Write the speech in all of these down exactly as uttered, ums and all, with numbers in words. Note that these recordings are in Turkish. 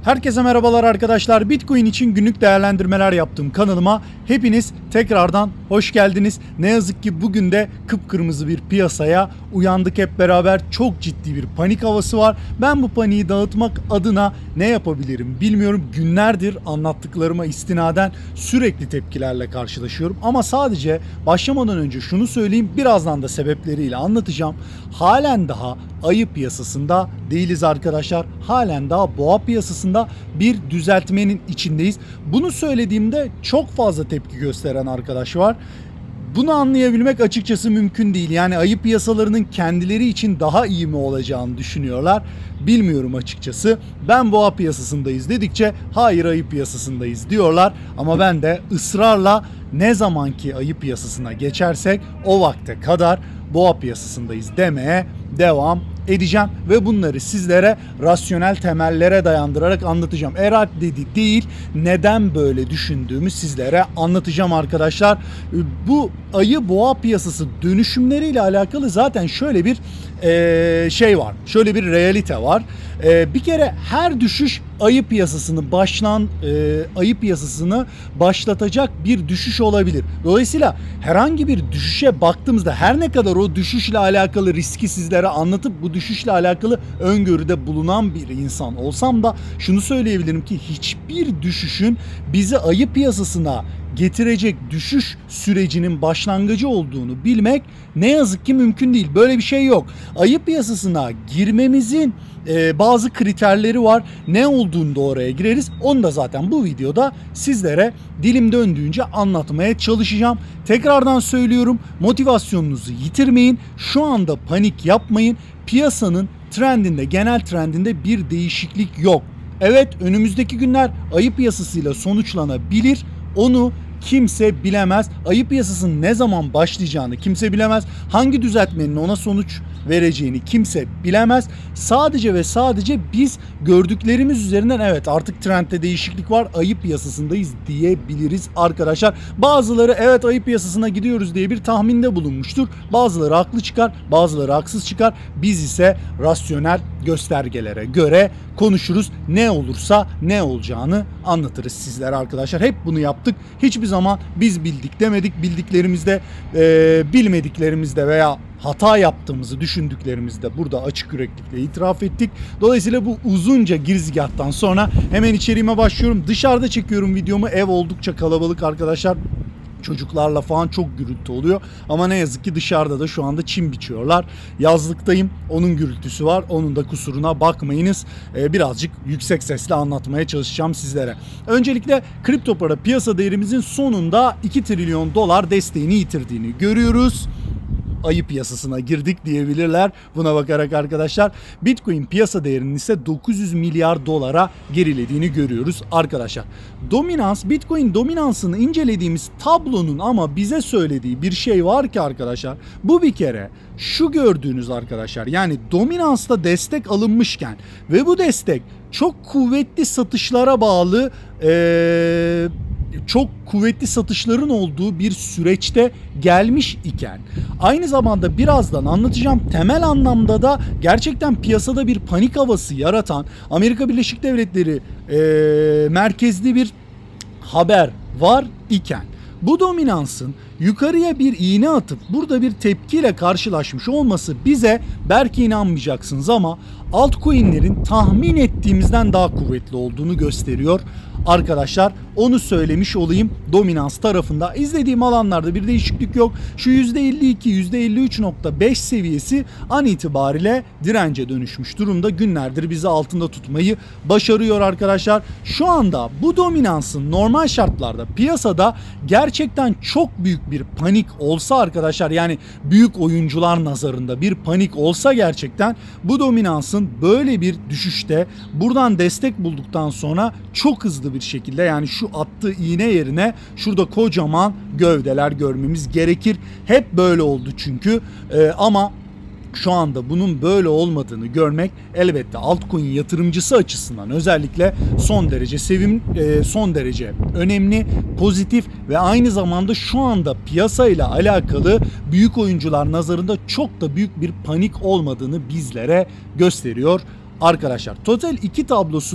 Herkese merhabalar arkadaşlar. Bitcoin için günlük değerlendirmeler yaptığım kanalıma hepiniz tekrardan hoş geldiniz. Ne yazık ki bugün de kıpkırmızı bir piyasaya uyandık hep beraber. Çok ciddi bir panik havası var. Ben bu paniği dağıtmak adına ne yapabilirim bilmiyorum. Günlerdir anlattıklarıma istinaden sürekli tepkilerle karşılaşıyorum. Ama sadece başlamadan önce şunu söyleyeyim. Birazdan da sebepleriyle anlatacağım. Halen daha ayı piyasasında değiliz arkadaşlar. Halen daha boğa piyasasında bir düzeltmenin içindeyiz. Bunu söylediğimde çok fazla tepki gösteren arkadaş var. Bunu anlayabilmek açıkçası mümkün değil. Yani ayı piyasalarının kendileri için daha iyi mi olacağını düşünüyorlar. Bilmiyorum açıkçası. Ben boğa piyasasındayız dedikçe hayır ayı piyasasındayız diyorlar. Ama ben de ısrarla ne zamanki ayı piyasasına geçersek o vakte kadar boğa piyasasındayız demeye devam edeceğim ve bunları sizlere rasyonel temellere dayandırarak anlatacağım. Eğer dedi değil, neden böyle düşündüğümü sizlere anlatacağım arkadaşlar. Bu ayı boğa piyasası dönüşümleriyle alakalı zaten şöyle bir e, şey var. Şöyle bir realite var. E, bir kere her düşüş ayı piyasasını başlan e, ayı piyasasını başlatacak bir düşüş olabilir. Dolayısıyla herhangi bir düşüşe baktığımızda her ne kadar o düşüşle alakalı riski sizlere anlatıp bu düşüşle alakalı öngörüde bulunan bir insan olsam da şunu söyleyebilirim ki hiçbir düşüşün bizi ayı piyasasına getirecek düşüş sürecinin başlangıcı olduğunu bilmek ne yazık ki mümkün değil. Böyle bir şey yok. Ayı piyasasına girmemizin e, bazı kriterleri var. Ne olduğunu da oraya gireriz. Onu da zaten bu videoda sizlere dilim döndüğünce anlatmaya çalışacağım. Tekrardan söylüyorum, motivasyonunuzu yitirmeyin. Şu anda panik yapmayın. Piyasanın trendinde, genel trendinde bir değişiklik yok. Evet, önümüzdeki günler ayı piyasasıyla sonuçlanabilir. Onu kimse bilemez. Ayı piyasasının ne zaman başlayacağını kimse bilemez. Hangi düzeltmenin ona sonuç vereceğini kimse bilemez. Sadece ve sadece biz gördüklerimiz üzerinden evet artık trendde değişiklik var, ayı piyasasındayız diyebiliriz arkadaşlar. Bazıları evet ayı piyasasına gidiyoruz diye bir tahminde bulunmuştur. Bazıları haklı çıkar, bazıları haksız çıkar. Biz ise rasyonel göstergelere göre konuşuruz. Ne olursa ne olacağını anlatırız sizlere arkadaşlar. Hep bunu yaptık. Hiçbir zaman biz bildik demedik. Bildiklerimizde, e, bilmediklerimizde veya hata yaptığımızı düşündüklerimizde burada açık yüreklikle itiraf ettik. Dolayısıyla bu uzunca girizgahtan sonra hemen içeriğime başlıyorum. Dışarıda çekiyorum videomu. Ev oldukça kalabalık arkadaşlar. Çocuklarla falan çok gürültü oluyor. Ama ne yazık ki dışarıda da şu anda çim biçiyorlar. Yazlıktayım. Onun gürültüsü var. Onun da kusuruna bakmayınız. Ee, birazcık yüksek sesle anlatmaya çalışacağım sizlere. Öncelikle kripto para piyasa değerimizin sonunda iki trilyon dolar desteğini yitirdiğini görüyoruz. Ayı piyasasına girdik diyebilirler buna bakarak arkadaşlar. Bitcoin piyasa değerinin ise dokuz yüz milyar dolara gerilediğini görüyoruz arkadaşlar. Dominans, Bitcoin dominansını incelediğimiz tablonun ama bize söylediği bir şey var ki arkadaşlar. Bu bir kere şu gördüğünüz arkadaşlar, yani dominansta destek alınmışken ve bu destek çok kuvvetli satışlara bağlı eee çok kuvvetli satışların olduğu bir süreçte gelmiş iken aynı zamanda birazdan anlatacağım temel anlamda da gerçekten piyasada bir panik havası yaratan Amerika Birleşik Devletleri e, merkezli bir haber var iken bu dominansın yukarıya bir iğne atıp burada bir tepkiyle karşılaşmış olması bize belki inanmayacaksınız ama altcoin'lerin tahmin ettiğimizden daha kuvvetli olduğunu gösteriyor. Arkadaşlar onu söylemiş olayım. Dominans tarafında izlediğim alanlarda bir değişiklik yok. Şu yüzde elli iki yüzde elli üç nokta beş seviyesi an itibariyle dirence dönüşmüş durumda. Günlerdir bizi altında tutmayı başarıyor arkadaşlar. Şu anda bu dominansın normal şartlarda piyasada gerçekten çok büyük bir panik olsa arkadaşlar, yani büyük oyuncular nazarında bir panik olsa gerçekten bu dominansın böyle bir düşüşte buradan destek bulduktan sonra çok hızlı bir şekilde, yani şu attığı iğne yerine şurada kocaman gövdeler görmemiz gerekir. Hep böyle oldu çünkü ee, ama şu anda bunun böyle olmadığını görmek elbette altcoin yatırımcısı açısından özellikle son derece sevim son derece önemli, pozitif ve aynı zamanda şu anda piyasayla alakalı büyük oyuncular nazarında çok da büyük bir panik olmadığını bizlere gösteriyor arkadaşlar. Total iki tablosuna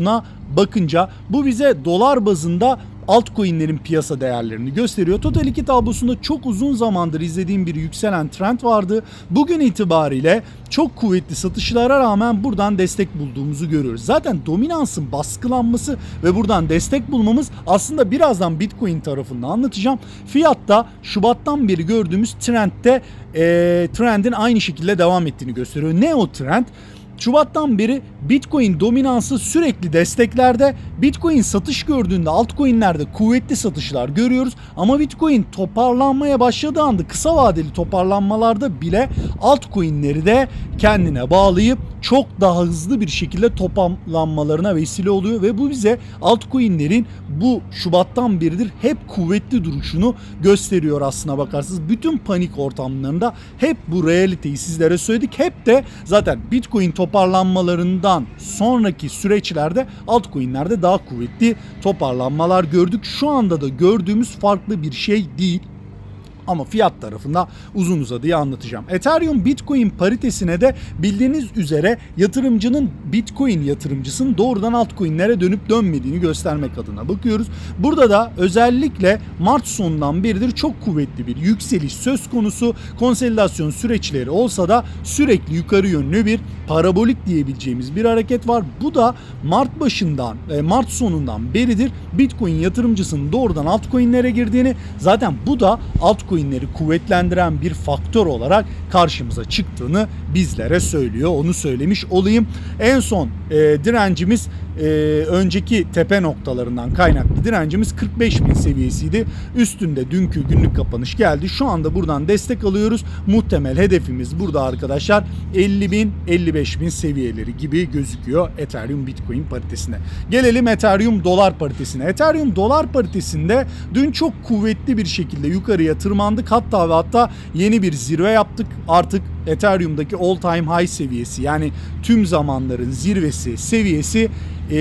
bakınca bu bize dolar bazında altcoin'lerin piyasa değerlerini gösteriyor. Total iki tablosunda çok uzun zamandır izlediğim bir yükselen trend vardı. Bugün itibariyle çok kuvvetli satışlara rağmen buradan destek bulduğumuzu görüyoruz. Zaten dominansın baskılanması ve buradan destek bulmamız aslında birazdan Bitcoin tarafında anlatacağım. Fiyatta Şubat'tan beri gördüğümüz trendde e, trendin aynı şekilde devam ettiğini gösteriyor. Ne o trend? Şubat'tan beri Bitcoin dominansı sürekli desteklerde. Bitcoin satış gördüğünde altcoin'lerde kuvvetli satışlar görüyoruz. Ama Bitcoin toparlanmaya başladığı anda kısa vadeli toparlanmalarda bile altcoin'leri de kendine bağlayıp çok daha hızlı bir şekilde toparlanmalarına vesile oluyor. Ve bu bize altcoin'lerin bu Şubat'tan beridir hep kuvvetli duruşunu gösteriyor aslına bakarsanız. Bütün panik ortamlarında hep bu realiteyi sizlere söyledik. Hep de zaten Bitcoin toparlanmalarından sonraki süreçlerde altcoin'lerde daha kuvvetli toparlanmalar gördük. Şu anda da gördüğümüz farklı bir şey değil. Ama fiyat tarafında uzun uzadıya anlatacağım. Ethereum Bitcoin paritesine de bildiğiniz üzere yatırımcının Bitcoin yatırımcısının doğrudan altcoin'lere dönüp dönmediğini göstermek adına bakıyoruz. Burada da özellikle Mart sonundan beridir çok kuvvetli bir yükseliş söz konusu. Konsolidasyon süreçleri olsa da sürekli yukarı yönlü bir parabolik diyebileceğimiz bir hareket var. Bu da Mart başından, Mart sonundan beridir Bitcoin yatırımcısının doğrudan altcoin'lere girdiğini, zaten bu da altcoin kuvvetlendiren bir faktör olarak karşımıza çıktığını bizlere söylüyor. Onu söylemiş olayım. En son e, direncimiz e, önceki tepe noktalarından kaynaklı direncimiz kırk beş bin seviyesiydi. Üstünde dünkü günlük kapanış geldi. Şu anda buradan destek alıyoruz. Muhtemel hedefimiz burada arkadaşlar elli bin elli beş bin seviyeleri gibi gözüküyor Ethereum Bitcoin paritesine. Gelelim Ethereum dolar paritesine. Ethereum dolar paritesinde dün çok kuvvetli bir şekilde yukarıya tırmandık. Hatta ve hatta yeni bir zirve yaptık. Artık Ethereum'daki all time high seviyesi, yani tüm zamanların zirvesi seviyesi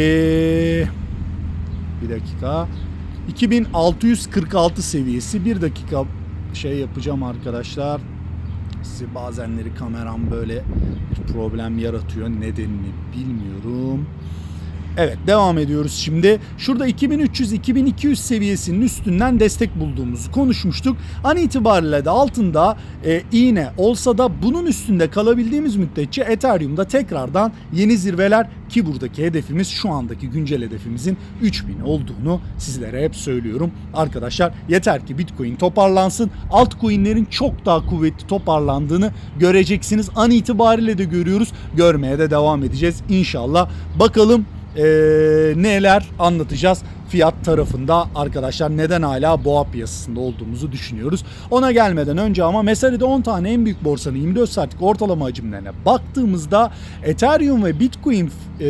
ee, bir dakika iki bin altı yüz kırk altı seviyesi. Bir dakika şey yapacağım arkadaşlar. Size bazenleri kameram böyle bir problem yaratıyor. Nedenini bilmiyorum. Evet, devam ediyoruz şimdi. Şurada iki bin üç yüz iki bin iki yüz seviyesinin üstünden destek bulduğumuzu konuşmuştuk. An itibariyle de altında e, iğne olsa da bunun üstünde kalabildiğimiz müddetçe Ethereum'da tekrardan yeni zirveler, ki buradaki hedefimiz şu andaki güncel hedefimizin üç bin olduğunu sizlere hep söylüyorum. Arkadaşlar yeter ki Bitcoin toparlansın. Altcoin'lerin çok daha kuvvetli toparlandığını göreceksiniz. An itibariyle de görüyoruz. Görmeye de devam edeceğiz inşallah. Bakalım Ee, neler anlatacağız fiyat tarafında arkadaşlar, neden hala boğa piyasasında olduğumuzu düşünüyoruz. Ona gelmeden önce ama meselede on tane en büyük borsanın yirmi dört saatlik ortalama hacimlerine baktığımızda Ethereum ve Bitcoin e,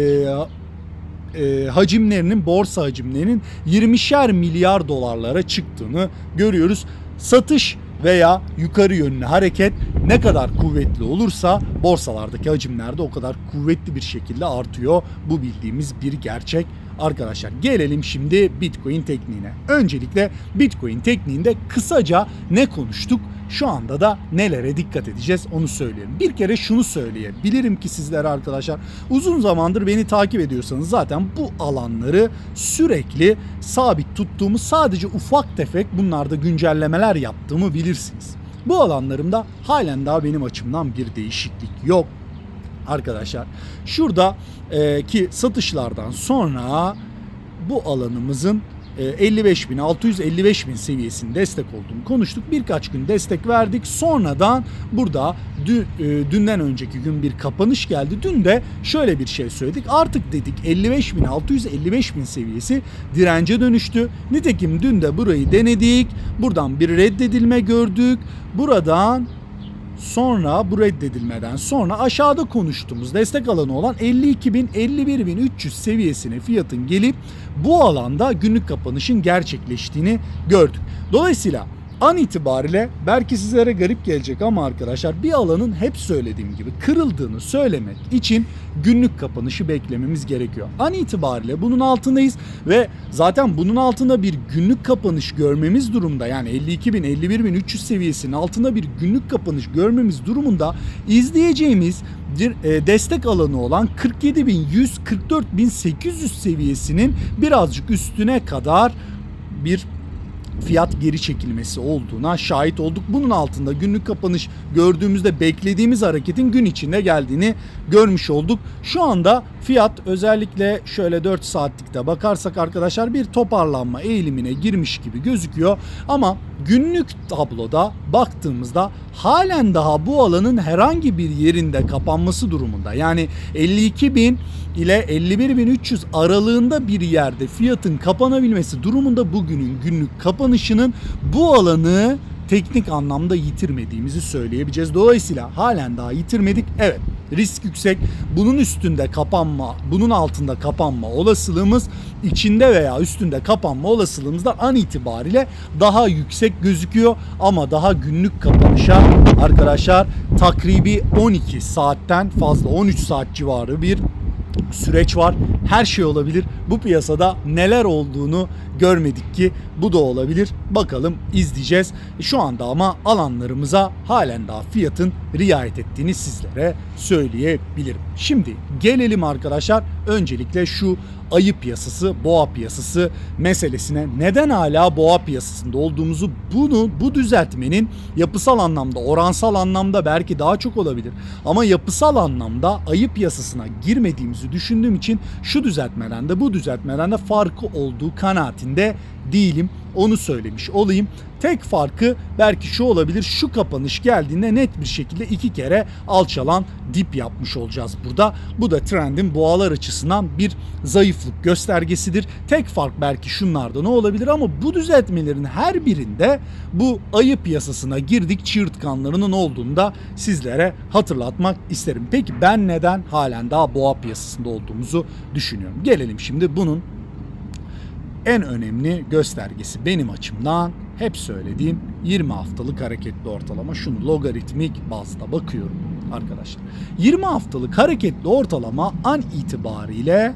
e, hacimlerinin, borsa hacimlerinin yirmişer milyar dolarlara çıktığını görüyoruz. Satış veya yukarı yönlü hareket ne kadar kuvvetli olursa borsalardaki hacimler de o kadar kuvvetli bir şekilde artıyor. Bu bildiğimiz bir gerçek. Arkadaşlar gelelim şimdi Bitcoin tekniğine. Öncelikle Bitcoin tekniğinde kısaca ne konuştuk? Şu anda da nelere dikkat edeceğiz onu söyleyelim. Bir kere şunu söyleyebilirim ki sizlere arkadaşlar, uzun zamandır beni takip ediyorsanız zaten bu alanları sürekli sabit tuttuğumu, sadece ufak tefek bunlarda güncellemeler yaptığımı bilirsiniz. Bu alanlarımda halen daha benim açımdan bir değişiklik yok. Arkadaşlar şurada e, ki satışlardan sonra bu alanımızın elli beş bin altı yüz elli beş bin seviyesinin destek olduğunu konuştuk. Birkaç gün destek verdik. Sonradan burada dün, e, dünden önceki gün bir kapanış geldi. Dün de şöyle bir şey söyledik. Artık dedik elli beş bin altı yüz elli beş bin seviyesi dirence dönüştü. Nitekim dün de burayı denedik. Buradan bir reddedilme gördük. Buradan sonra, bu reddedilmeden sonra aşağıda konuştuğumuz destek alanı olan elli iki bin elli bir bin üç yüz seviyesine fiyatın gelip bu alanda günlük kapanışın gerçekleştiğini gördük. Dolayısıyla An itibariyle belki sizlere garip gelecek ama arkadaşlar bir alanın hep söylediğim gibi kırıldığını söylemek için günlük kapanışı beklememiz gerekiyor. An itibariyle bunun altındayız ve zaten bunun altında bir günlük kapanış görmemiz durumda, yani elli iki bin elli bir bin üç yüz seviyesinin altında bir günlük kapanış görmemiz durumunda izleyeceğimiz bir destek alanı olan kırk yedi bin yüz kırk dört bin sekiz yüz seviyesinin birazcık üstüne kadar bir fiyat geri çekilmesi olduğuna şahit olduk. Bunun altında günlük kapanış gördüğümüzde beklediğimiz hareketin gün içinde geldiğini görmüş olduk. Şu anda fiyat özellikle şöyle dört saatlikte bakarsak arkadaşlar bir toparlanma eğilimine girmiş gibi gözüküyor. Ama günlük tabloda baktığımızda halen daha bu alanın herhangi bir yerinde kapanması durumunda. Yani elli iki bin ile elli bir bin üç yüz aralığında bir yerde fiyatın kapanabilmesi durumunda bugünün günlük kapanışının bu alanı teknik anlamda yitirmediğimizi söyleyebiliriz. Dolayısıyla halen daha yitirmedik. Evet, risk yüksek. Bunun üstünde kapanma, bunun altında kapanma olasılığımız, içinde veya üstünde kapanma olasılığımız da an itibariyle daha yüksek gözüküyor. Ama daha günlük kapanışa arkadaşlar takribi on iki saatten fazla, on üç saat civarı bir süreç var. Her şey olabilir. Bu piyasada neler olduğunu görmedik ki bu da olabilir. Bakalım, izleyeceğiz. Şu anda ama alanlarımıza halen daha fiyatın riayet ettiğini sizlere söyleyebilirim. Şimdi gelelim arkadaşlar öncelikle şu ayı piyasası, boğa piyasası meselesine. Neden hala boğa piyasasında olduğumuzu, bunu bu düzeltmenin yapısal anlamda, oransal anlamda belki daha çok olabilir ama yapısal anlamda ayı piyasasına girmediğimizi düşündüğüm için şu düzeltmeden de bu düzeltmeden de farkı olduğu kanaatinde değilim. Onu söylemiş olayım. Tek farkı belki şu olabilir: şu kapanış geldiğinde net bir şekilde iki kere alçalan dip yapmış olacağız burada. Bu da trendin boğalar açısından bir zayıflık göstergesidir. Tek fark belki şunlarda ne olabilir ama bu düzeltmelerin her birinde bu ayı piyasasına girdik çığırtkanlarının olduğunu da sizlere hatırlatmak isterim. Peki ben neden halen daha boğa piyasasında olduğumuzu düşünüyorum? Gelelim şimdi bunun en önemli göstergesi benim açımdan hep söylediğim yirmi haftalık hareketli ortalama. Şunu logaritmik bazda bakıyorum arkadaşlar. yirmi haftalık hareketli ortalama an itibariyle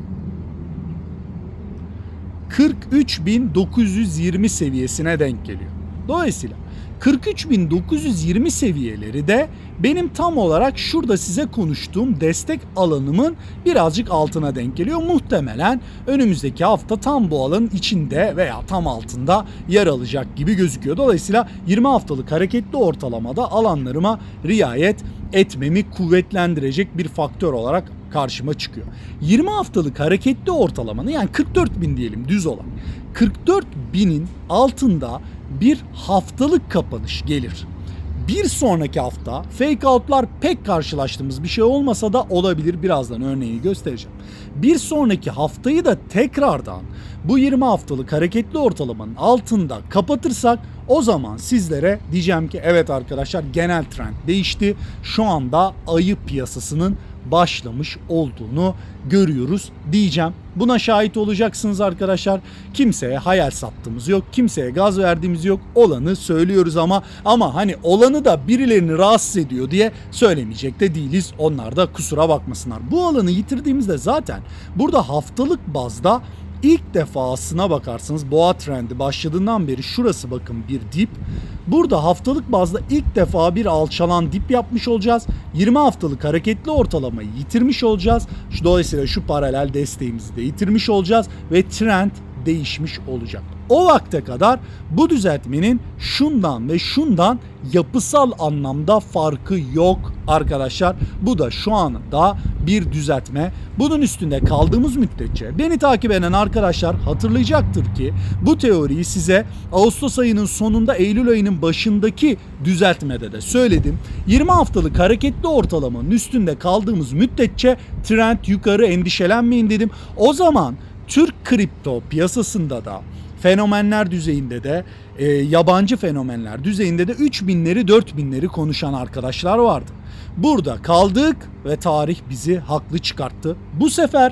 kırk üç bin dokuz yüz yirmi seviyesine denk geliyor. Dolayısıyla kırk üç bin dokuz yüz yirmi seviyeleri de benim tam olarak şurada size konuştuğum destek alanımın birazcık altına denk geliyor. Muhtemelen önümüzdeki hafta tam bu alanın içinde veya tam altında yer alacak gibi gözüküyor. Dolayısıyla yirmi haftalık hareketli ortalamada alanlarıma riayet etmemi kuvvetlendirecek bir faktör olarak karşıma çıkıyor. yirmi haftalık hareketli ortalamanın, yani kırk dört bin diyelim düz olan, kırk dört binin altında bir haftalık kapanış gelir. Bir sonraki hafta fake out'lar pek karşılaştığımız bir şey olmasa da olabilir. Birazdan örneğini göstereceğim. Bir sonraki haftayı da tekrardan bu yirmi haftalık hareketli ortalamanın altında kapatırsak o zaman sizlere diyeceğim ki evet arkadaşlar, genel trend değişti. Şu anda ayı piyasasının başlamış olduğunu görüyoruz diyeceğim. Buna şahit olacaksınız arkadaşlar. Kimseye hayal sattığımız yok. Kimseye gaz verdiğimiz yok. Olanı söylüyoruz ama ama hani olanı da birilerini rahatsız ediyor diye söylemeyecek de değiliz. Onlar da kusura bakmasınlar. Bu alanı yitirdiğimizde zaten burada haftalık bazda İlk defa aslına bakarsanız boğa trendi başladığından beri şurası bakın bir dip. Burada haftalık bazda ilk defa bir alçalan dip yapmış olacağız. yirmi haftalık hareketli ortalamayı yitirmiş olacağız. Dolayısıyla şu paralel desteğimizi de yitirmiş olacağız ve trend değişmiş olacak. O vakte kadar bu düzeltmenin şundan ve şundan yapısal anlamda farkı yok arkadaşlar. Bu da şu anda bir düzeltme. Bunun üstünde kaldığımız müddetçe beni takip eden arkadaşlar hatırlayacaktır ki bu teoriyi size Ağustos ayının sonunda Eylül ayının başındaki düzeltmede de söyledim. yirmi haftalık hareketli ortalamanın üstünde kaldığımız müddetçe trend yukarı, endişelenmeyin dedim. O zaman Türk kripto piyasasında da fenomenler düzeyinde de e, yabancı fenomenler düzeyinde de üç binleri dört binleri konuşan arkadaşlar vardı. Burada kaldık ve tarih bizi haklı çıkarttı. Bu sefer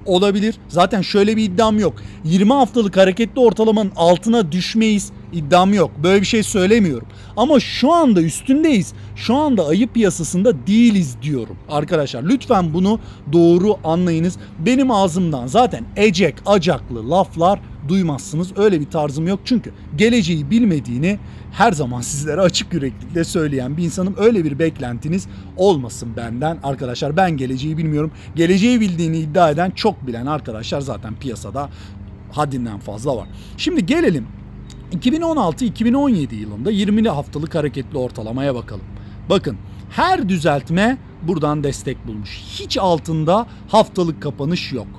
Olabilir. Zaten şöyle bir iddiam yok. yirmi haftalık hareketli ortalamanın altına düşmeyiz iddiam yok. Böyle bir şey söylemiyorum. Ama şu anda üstündeyiz. Şu anda ayı piyasasında değiliz diyorum. Arkadaşlar lütfen bunu doğru anlayınız. Benim ağzımdan zaten ecek acaklı laflar duymazsınız. Öyle bir tarzım yok. Çünkü geleceği bilmediğini her zaman sizlere açık yüreklilikle söyleyen bir insanım. Öyle bir beklentiniz olmasın benden arkadaşlar. Ben geleceği bilmiyorum. Geleceği bildiğini iddia eden çok bilen arkadaşlar zaten piyasada haddinden fazla var. Şimdi gelelim iki bin on altı iki bin on yedi yılında yirmi haftalık hareketli ortalamaya bakalım. Bakın her düzeltme buradan destek bulmuş. Hiç altında haftalık kapanış yok.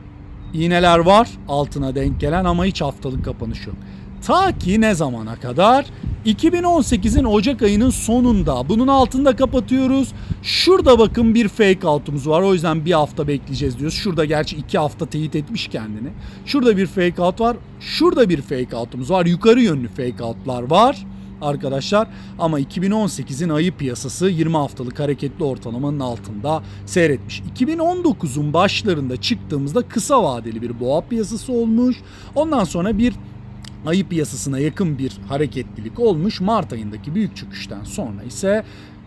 İğneler var altına denk gelen ama hiç haftalık kapanış yok. Ta ki ne zamana kadar? iki bin on sekizin Ocak ayının sonunda bunun altında kapatıyoruz. Şurada bakın bir fake out'umuz var. O yüzden bir hafta bekleyeceğiz diyoruz. Şurada gerçi iki hafta teyit etmiş kendini. Şurada bir fake out var. Şurada bir fake out'umuz var. Yukarı yönlü fake out'lar var arkadaşlar. Ama iki bin on sekizin ayı piyasası yirmi haftalık hareketli ortalamanın altında seyretmiş. iki bin on dokuzun başlarında çıktığımızda kısa vadeli bir boğa piyasası olmuş. Ondan sonra bir ayı piyasasına yakın bir hareketlilik olmuş. Mart ayındaki büyük çöküşten sonra ise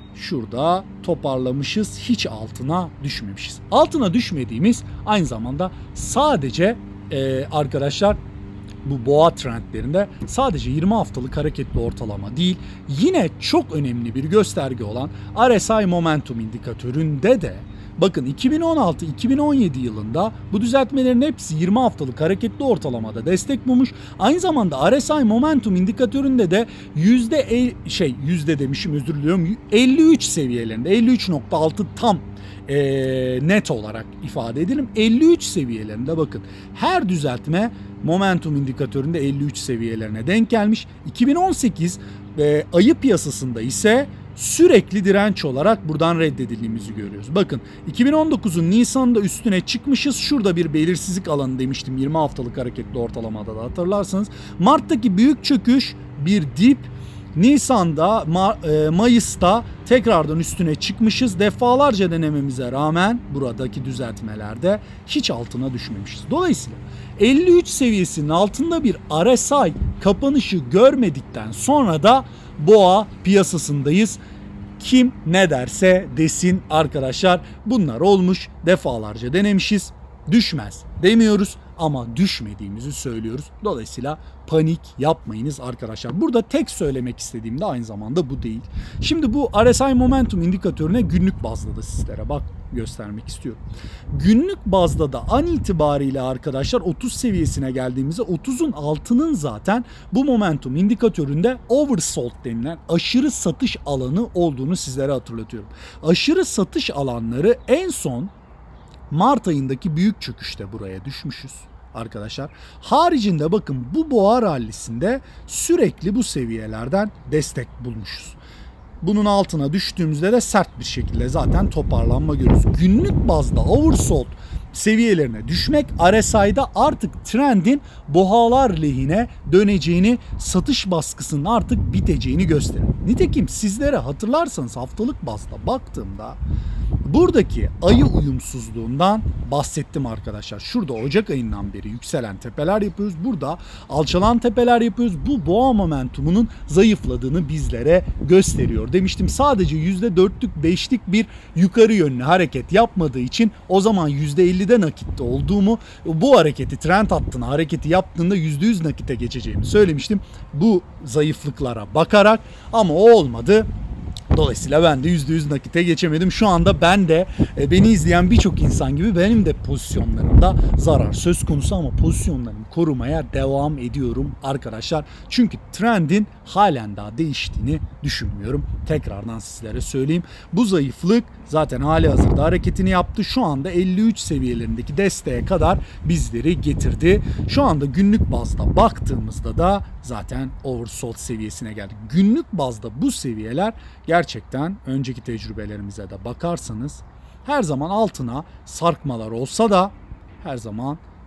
şurada toparlamışız. Hiç altına düşmemişiz. Altına düşmediğimiz aynı zamanda sadece e, arkadaşlar bu boğa trendlerinde sadece yirmi haftalık hareketli ortalama değil, yine çok önemli bir gösterge olan R S I Momentum indikatöründe de bakın iki bin on altı iki bin on yedi yılında bu düzeltmelerin hepsi yirmi haftalık hareketli ortalamada destek bulmuş. Aynı zamanda R S I Momentum indikatöründe de yüzde şey yüzde demişim özür diliyorum elli üç seviyelerinde elli üç nokta altı tam e, net olarak ifade edelim. elli üç seviyelerinde bakın her düzeltme Momentum indikatöründe elli üç seviyelerine denk gelmiş. iki bin on sekiz e, ayı piyasasında ise sürekli direnç olarak buradan reddedildiğimizi görüyoruz. Bakın iki bin on dokuzun Nisan'da üstüne çıkmışız. Şurada bir belirsizlik alanı demiştim yirmi haftalık hareketli ortalamada da hatırlarsanız. Mart'taki büyük çöküş bir dip. Nisan'da, Ma- e, Mayıs'ta tekrardan üstüne çıkmışız. Defalarca denememize rağmen buradaki düzeltmelerde hiç altına düşmemişiz. Dolayısıyla elli üç seviyesinin altında bir R S I kapanışı görmedikten sonra da boğa piyasasındayız. Kim ne derse desin arkadaşlar, bunlar olmuş, defalarca denemişiz. Düşmez demiyoruz ama düşmediğimizi söylüyoruz. Dolayısıyla panik yapmayınız arkadaşlar. Burada tek söylemek istediğim de aynı zamanda bu değil. Şimdi bu R S I Momentum indikatörüne günlük bazda da sizlere bak göstermek istiyorum. Günlük bazda da an itibariyle arkadaşlar otuz seviyesine geldiğimizde otuzun altının zaten bu momentum indikatöründe oversold denilen aşırı satış alanı olduğunu sizlere hatırlatıyorum. Aşırı satış alanları en son Mart ayındaki büyük çöküşte buraya düşmüşüz arkadaşlar. Haricinde bakın bu boğa rallisinde sürekli bu seviyelerden destek bulmuşuz. Bunun altına düştüğümüzde de sert bir şekilde zaten toparlanma görüyoruz. Günlük bazda oversold seviyelerine düşmek R S I'da artık trendin boğalar lehine döneceğini, satış baskısının artık biteceğini gösteriyor. Nitekim sizlere hatırlarsanız haftalık bazda baktığımda buradaki ayı uyumsuzluğundan bahsettim arkadaşlar. Şurada Ocak ayından beri yükselen tepeler yapıyoruz. Burada alçalan tepeler yapıyoruz. Bu boğa momentumunun zayıfladığını bizlere gösteriyor demiştim. Sadece yüzde dörtlük beşlik bir yukarı yönlü hareket yapmadığı için o zaman yüzde ellide nakitte olduğumu, bu hareketi trend hattına hareketi yaptığında yüzde yüz nakite geçeceğimi söylemiştim. Bu zayıflıklara bakarak ama o olmadı. Dolayısıyla ben de yüzde yüz nakite geçemedim. Şu anda ben de e, beni izleyen birçok insan gibi benim de pozisyonlarımda zarar söz konusu ama pozisyonlarımı korumaya devam ediyorum arkadaşlar. Çünkü trendin halen daha değiştiğini düşünmüyorum. Tekrardan sizlere söyleyeyim. Bu zayıflık zaten hali hazırda hareketini yaptı. Şu anda elli üç seviyelerindeki desteğe kadar bizleri getirdi. Şu anda günlük bazda baktığımızda da zaten oversold seviyesine geldik. Günlük bazda bu seviyeler gerçekten önceki tecrübelerimize de bakarsanız her zaman altına sarkmalar olsa da her zaman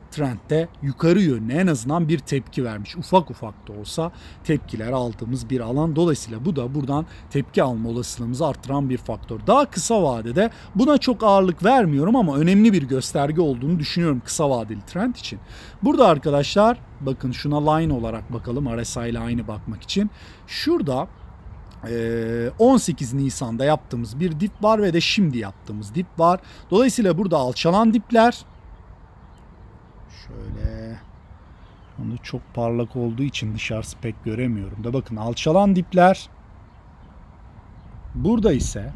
trendde yukarı yönlü en azından bir tepki vermiş. Ufak ufak da olsa tepkiler aldığımız bir alan. Dolayısıyla bu da buradan tepki alma olasılığımızı arttıran bir faktör. Daha kısa vadede buna çok ağırlık vermiyorum ama önemli bir gösterge olduğunu düşünüyorum kısa vadeli trend için. Burada arkadaşlar bakın şuna line olarak bakalım, R S I ile aynı bakmak için. Şurada on sekiz Nisan'da yaptığımız bir dip var ve de şimdi yaptığımız dip var. Dolayısıyla burada alçalan dipler, şöyle onu çok parlak olduğu için dışarısı pek göremiyorum da bakın alçalan dipler, burada ise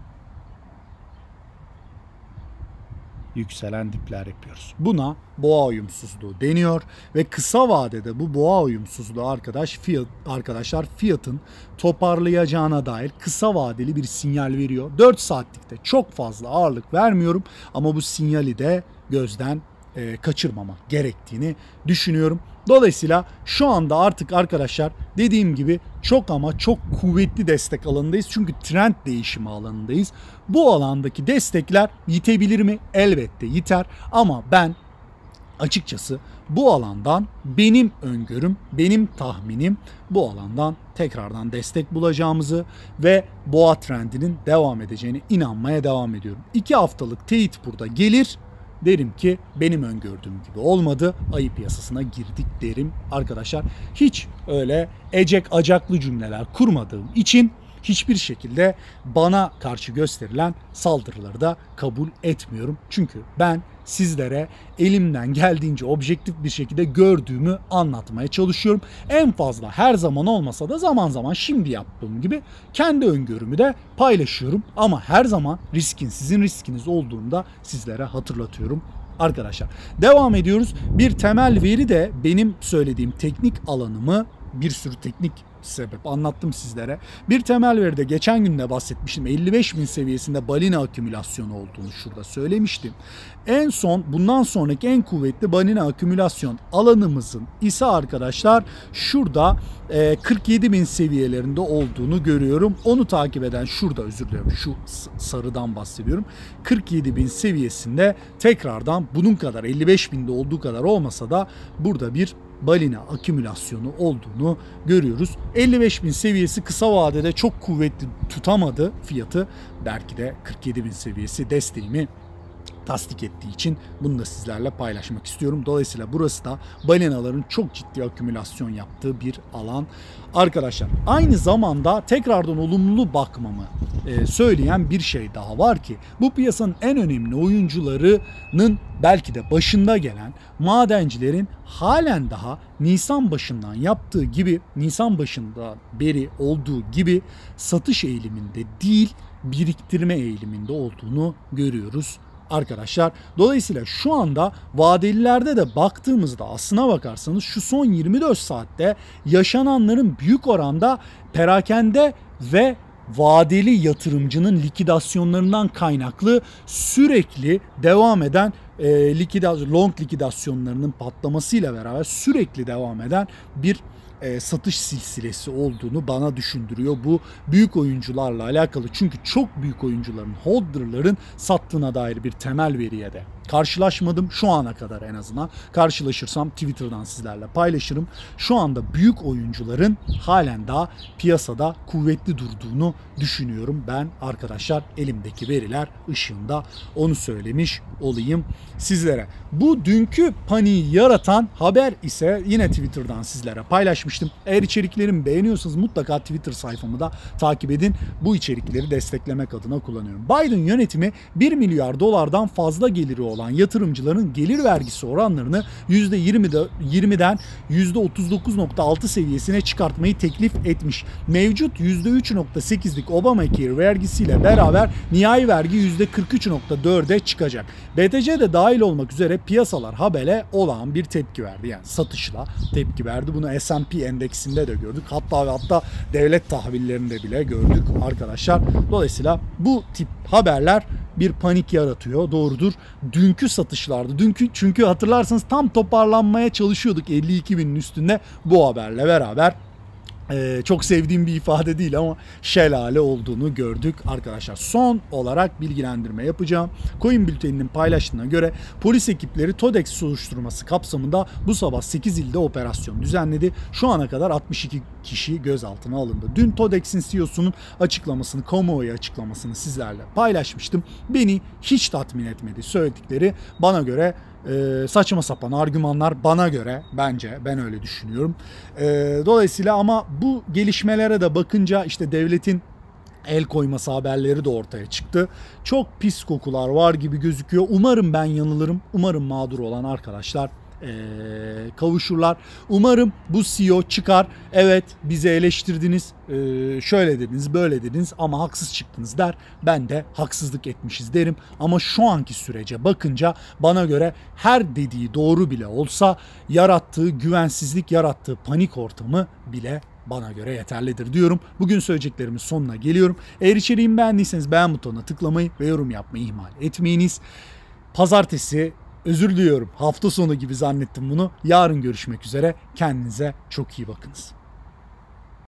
yükselen dipler yapıyoruz. Buna boğa uyumsuzluğu deniyor ve kısa vadede bu boğa uyumsuzluğu arkadaş fiyat, arkadaşlar fiyatın toparlayacağına dair kısa vadeli bir sinyal veriyor. dört saatlikte çok fazla ağırlık vermiyorum ama bu sinyali de gözden e, kaçırmamak gerektiğini düşünüyorum. Dolayısıyla şu anda artık arkadaşlar dediğim gibi çok ama çok kuvvetli destek alanındayız. Çünkü trend değişimi alanındayız. Bu alandaki destekler yitebilir mi? Elbette yiter ama ben açıkçası bu alandan benim öngörüm, benim tahminim bu alandan tekrardan destek bulacağımızı ve boğa trendinin devam edeceğine inanmaya devam ediyorum. iki haftalık teyit burada gelir. Derim ki benim öngördüğüm gibi olmadı. Ayı piyasasına girdik derim arkadaşlar. Hiç öyle ecek acaklı cümleler kurmadığım için hiçbir şekilde bana karşı gösterilen saldırıları da kabul etmiyorum. Çünkü ben sizlere elimden geldiğince objektif bir şekilde gördüğümü anlatmaya çalışıyorum. En fazla her zaman olmasa da zaman zaman şimdi yaptığım gibi kendi öngörümü de paylaşıyorum. Ama her zaman riskin sizin riskiniz olduğunda sizlere hatırlatıyorum. Arkadaşlar devam ediyoruz. Bir temel veri de benim söylediğim teknik alanımı bir sürü teknik sebep anlattım sizlere. Bir temel veride geçen gün de bahsetmiştim. elli beş bin seviyesinde balina akümülasyonu olduğunu şurada söylemiştim. En son bundan sonraki en kuvvetli balina akümülasyon alanımızın ise arkadaşlar şurada kırk yedi bin seviyelerinde olduğunu görüyorum. Onu takip eden şurada özür dilerim şu sarıdan bahsediyorum. kırk yedi bin seviyesinde tekrardan bunun kadar elli beş binde olduğu kadar olmasa da burada bir balina akümülasyonu olduğunu görüyoruz. elli beş bin seviyesi kısa vadede çok kuvvetli tutamadı fiyatı. Belki de kırk yedi bin seviyesi desteğimi tasdik ettiği için bunu da sizlerle paylaşmak istiyorum. Dolayısıyla burası da balinaların çok ciddi akümülasyon yaptığı bir alan. Arkadaşlar aynı zamanda tekrardan olumlu bakmamı e, söyleyen bir şey daha var ki bu piyasanın en önemli oyuncularının belki de başında gelen madencilerin halen daha Nisan başından yaptığı gibi Nisan başında beri olduğu gibi satış eğiliminde değil biriktirme eğiliminde olduğunu görüyoruz. Arkadaşlar dolayısıyla şu anda vadelilerde de baktığımızda aslına bakarsanız şu son yirmi dört saatte yaşananların büyük oranda perakende ve vadeli yatırımcının likidasyonlarından kaynaklı sürekli devam eden e, likidasyon, long likidasyonlarının patlamasıyla beraber sürekli devam eden bir E, satış silsilesi olduğunu bana düşündürüyor. Bu büyük oyuncularla alakalı çünkü çok büyük oyuncuların, holderların sattığına dair bir temel veriye de karşılaşmadım. Şu ana kadar en azından karşılaşırsam Twitter'dan sizlerle paylaşırım. Şu anda büyük oyuncuların halen daha piyasada kuvvetli durduğunu düşünüyorum. Ben arkadaşlar elimdeki veriler ışığında onu söylemiş olayım sizlere. Bu dünkü paniği yaratan haber ise yine Twitter'dan sizlere paylaşmıştım. Eğer içeriklerimi beğeniyorsanız mutlaka Twitter sayfamı da takip edin. Bu içerikleri desteklemek adına kullanıyorum. Biden yönetimi bir milyar dolardan fazla geliri olan yatırımcıların gelir vergisi oranlarını yüzde yirmiden yüzde otuz dokuz nokta altı seviyesine çıkartmayı teklif etmiş. Mevcut yüzde üç nokta sekizlik Obamacare vergisiyle beraber nihai vergi yüzde kırk üç nokta dörde çıkacak. B T C de dahil olmak üzere piyasalar habere olağan bir tepki verdi. Yani satışla tepki verdi. Bunu S and P endeksinde de gördük. Hatta ve hatta devlet tahvillerinde bile gördük arkadaşlar. Dolayısıyla bu tip haberler bir panik yaratıyor. Doğrudur. Dünkü satışlardı. Dünkü çünkü hatırlarsanız tam toparlanmaya çalışıyorduk elli iki binin üstünde bu haberle beraber. Ee, çok sevdiğim bir ifade değil ama şelale olduğunu gördük arkadaşlar. Son olarak bilgilendirme yapacağım. Coin Bülteni'nin paylaştığına göre polis ekipleri TODEX soruşturması kapsamında bu sabah sekiz ilde operasyon düzenledi. Şu ana kadar altmış iki kişi gözaltına alındı. Dün TODEX'in C E O'sunun açıklamasını, kamuoyu açıklamasını sizlerle paylaşmıştım. Beni hiç tatmin etmedi söyledikleri. Bana göre Ee, saçma sapan argümanlar, bana göre, bence ben öyle düşünüyorum. Ee, dolayısıyla ama bu gelişmelere de bakınca işte devletin el koyması haberleri de ortaya çıktı. Çok pis kokular var gibi gözüküyor. Umarım ben yanılırım. Umarım mağdur olan arkadaşlar Ee, kavuşurlar. Umarım bu C E O çıkar. Evet, bizi eleştirdiniz. Ee, şöyle dediniz, böyle dediniz ama haksız çıktınız der. Ben de haksızlık etmişiz derim. Ama şu anki sürece bakınca bana göre her dediği doğru bile olsa yarattığı güvensizlik, yarattığı panik ortamı bile bana göre yeterlidir diyorum. Bugün söyleyeceklerimin sonuna geliyorum. Eğer içeriğimi beğendiyseniz beğen butonuna tıklamayı ve yorum yapmayı ihmal etmeyiniz. Pazartesi, özür diliyorum, hafta sonu gibi zannettim bunu. Yarın görüşmek üzere. Kendinize çok iyi bakınız.